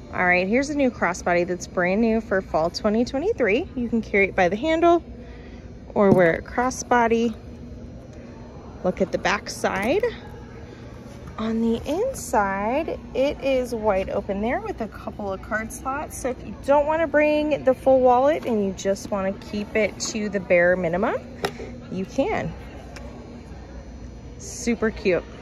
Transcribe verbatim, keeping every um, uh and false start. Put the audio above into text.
All right, here's a new crossbody that's brand new for fall twenty twenty-three. You can carry it by the handle or wear it crossbody. Look at the back side. On the inside, it is wide open there with a couple of card slots. So if you don't want to bring the full wallet and you just want to keep it to the bare minimum, you can. Super cute.